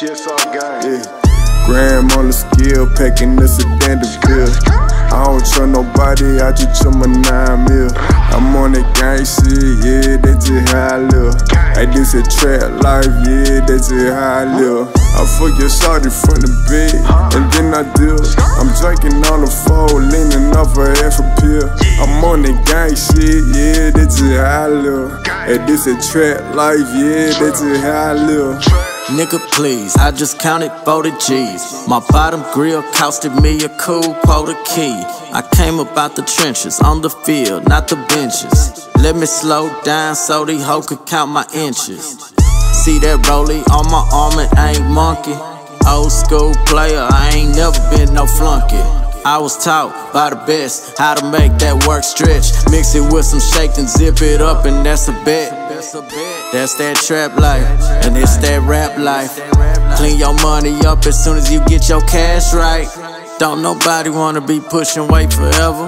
Shit's all gang. Yeah. Gram on the skill, packing the sedan bill. I don't trust nobody, I just trust my 9 mil. I'm on that gang shit, yeah, that's just how I live. Hey, this a trap life, yeah, that's just how I live. I fuck your shawty from the bed, and then I deal. I'm drinking on the floor, leaning off a half a pill. I'm on that gang shit, yeah, that's just how I live. Hey, this a trap life, yeah, that's just how I live. Nigga, please, I just counted 40 G's. My bottom grill costed me a cool quota key. I came up out the trenches, on the field, not the benches. Let me slow down so these hoes could count my inches. See that rollie on my arm, it ain't monkey. Old school player, I ain't never been no flunky. I was taught by the best how to make that work stretch. Mix it with some shake and zip it up, and that's a bet. That's that trap life, and it's that rap life. Clean your money up as soon as you get your cash right. Don't nobody wanna be pushing weight forever.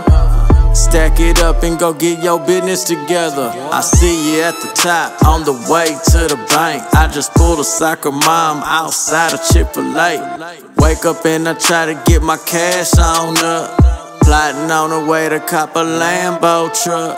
Stack it up and go get your business together. I see you at the top, on the way to the bank. I just pulled a soccer mom outside of Chick-fil-A. Wake up and I try to get my cash on up. Plotting on the way to cop a Lambo truck.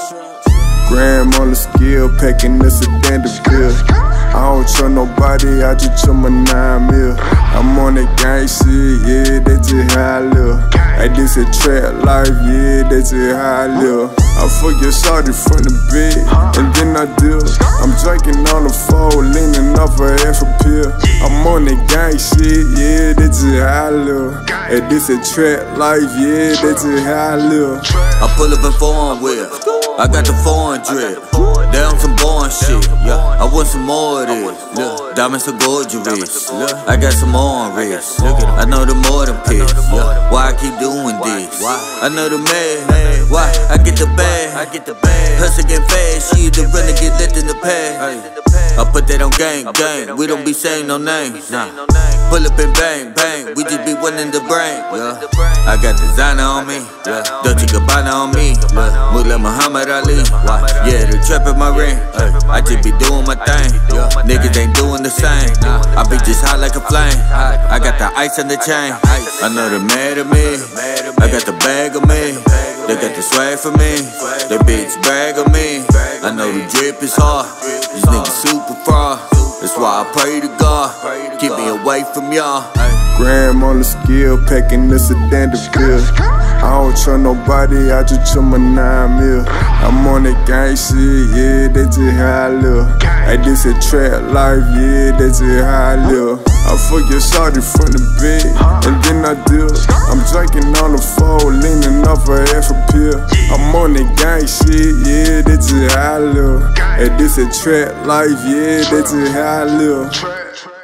Gram on the skill, packing the sedan bill. I don't trust nobody, I just trust my 9 mil. I'm on that gang shit, yeah, that's just how I live. Hey, this a trap life, yeah, that's just how I live. I fuck your shawty from the bed, and then I deal. I'm drinking on the floor, leaning off a half a pill. I'm on that gang shit, yeah, that's just how I live. Hey, this a trap life, yeah, that's just how I live. I pull up in foreign whip, I got the foreign drip. They on some boring shit, yeah. I want some more of this. Look, diamonds are gorgeous. Look, I got some more on wrist. I know the more than piss. Yeah. Why I keep doing this? I know the man. Why I get the bag? Hustle get fast. She the runner get lit in the past. I put that on gang. We don't be saying no names. Nah. Pull up and bang. We just be winning the brain. Yeah. I got designer on me. Dolce Gabbana on me. Mullah Muhammad Ali. Yeah, the trap in my ring. I just be doing my thing. Niggas ain't doing the same. I be just hot like a flame. I got the ice on the chain. I know they mad at me. I got the bag of me. They got the swag for me. They bitch brag on me. I know the drip is hard. These niggas super fraud. That's why I pray to God, keep me away from y'all. Gram on the skill, packing the sedan bill. I don't trust nobody, I just trust my 9 mil. I'm on that gang shit, yeah, that's just how I live. Hey, this a trap life, yeah, that's just how I live. I fuck your shawty from the bed, and then I deal. I'm drinking on the floor, leaning off a half a pill. I'm on that gang shit, yeah, that's just how I live. Hey, this a trap life, yeah, that's just how I live.